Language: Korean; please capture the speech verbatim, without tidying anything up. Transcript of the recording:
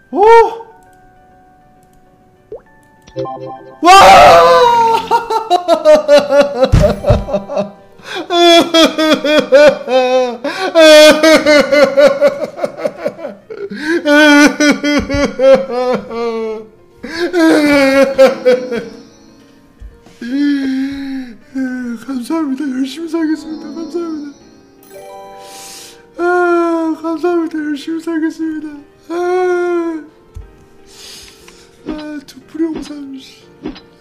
오! 와! 감사합니다. 열심히 살겠습니다. 감사합니다. 아, 감사합니다. 열심히 살겠습니다. 아, 아, 두프리 영상.